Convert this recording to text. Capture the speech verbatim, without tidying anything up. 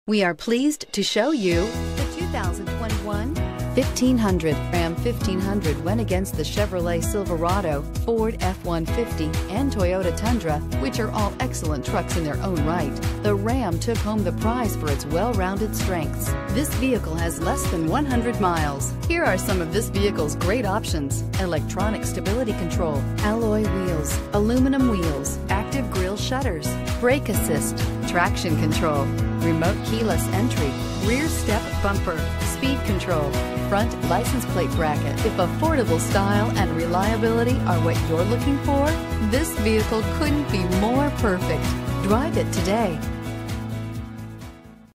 We are pleased to show you the two thousand twenty-one fifteen hundred. Ram fifteen hundred went against the Chevrolet Silverado, Ford F one fifty, and Toyota Tundra, which are all excellent trucks in their own right. The Ram took home the prize for its well-rounded strengths. This vehicle has less than one hundred miles. Here are some of this vehicle's great options: electronic stability control, alloy wheels, aluminum wheels, active grille shutters, brake assist, traction control, remote keyless entry, rear step bumper, speed control, front license plate bracket. If affordable style and reliability are what you're looking for, this vehicle couldn't be more perfect. Drive it today.